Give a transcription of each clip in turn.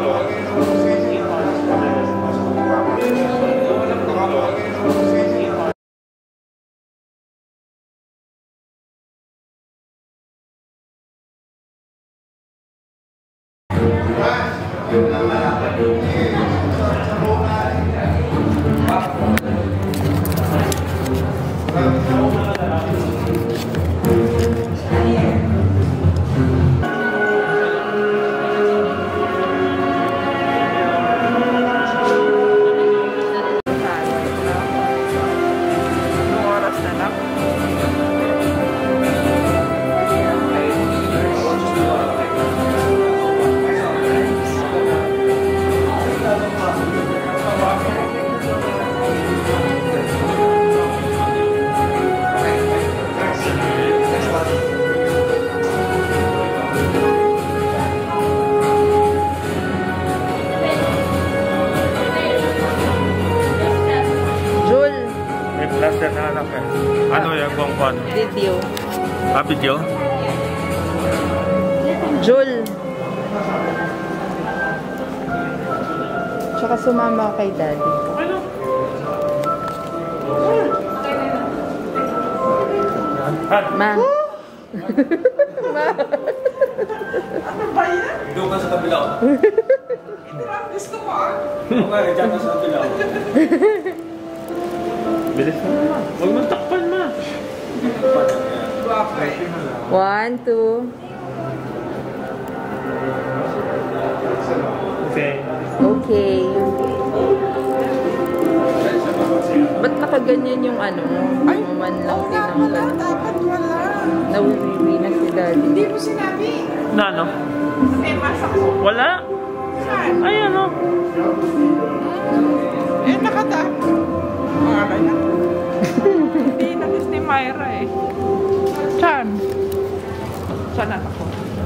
Ano yung bongkon? Video. Ah, video? Jul. Tsaka sumama kay Daddy. Ma. Ma. Ano ba yan? Doon ka sa kabila. Gusto ko ah. Okay, dyan ka sa kabila. Bilis mo naman. Huwag mong takpan, ma. 1, 2. Okay. Okay. Ba't nakaganyan yung ano mo? Ay, Mamanlang oo nga pala. Dapat wala. Nawiwiwi na si Daddy. Hindi mo sinabi. Na, ano? Eh, masa ko. Wala. Saan? Ay, ano? Eh, nakata. Pangalay na. Hindi na gusto ni Myra eh. Saan? Saan na ako?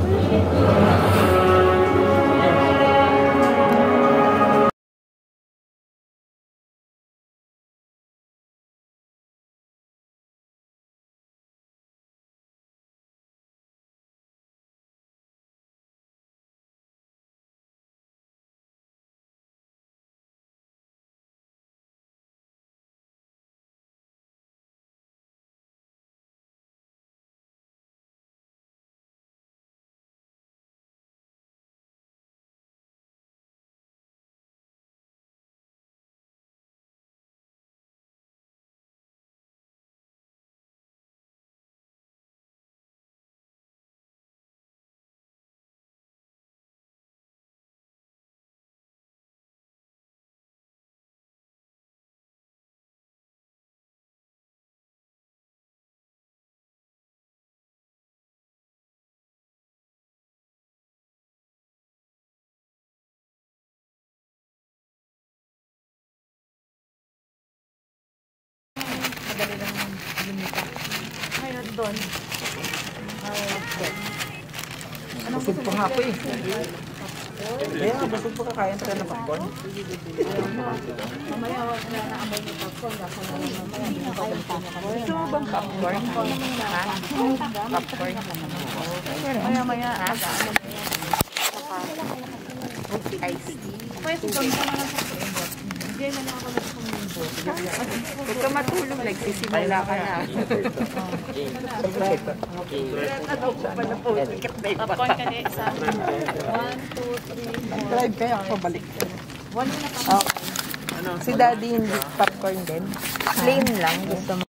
Madali lang lumita. Ngayon doon. Busog pa nga po eh. Kaya nga, busog pa kakain tayo ng popcorn. Mamaya wag na naamay ng popcorn. Gusto mo bang popcorn? Ha? Popcorn? Maya-maya ha? Ice tea. Pwede doon ka na lang sa kemot. Hindi na ako nagsumibo. Huwag ka matulog, nagsisimula ka na. Popcorn ka na isa. 1, 2, 3, 4. Drive kayo, ako balik. Si Daddy hindi popcorn din. Plain lang. Gusto mo.